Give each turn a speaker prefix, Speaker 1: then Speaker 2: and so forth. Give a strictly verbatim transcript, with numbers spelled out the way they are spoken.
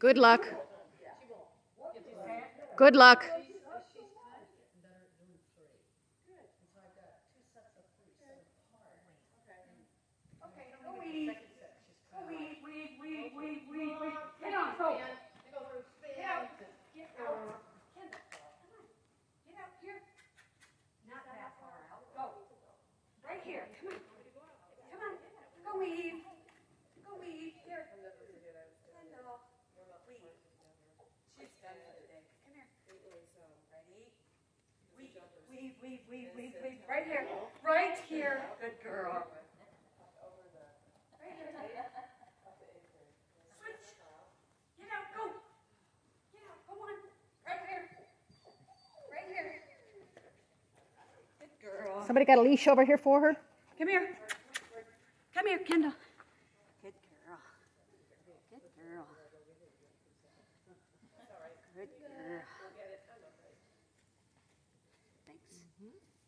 Speaker 1: Good luck. Good luck.
Speaker 2: Right here, come on. Come on. Go weave. Go weave. Here. Kendall. Weave. She's done for the day. Come here. Ready? Weave, weave, weave, weave, weave, weave. Right here. Right here. Good girl. Right here. Switch. Get out. Go. Get out. Go on. Right here. Right here. Good girl.
Speaker 1: Somebody got a leash over here for her?
Speaker 2: Come here. Come here, Kendall. Good girl. Good girl. Good girl. Thanks.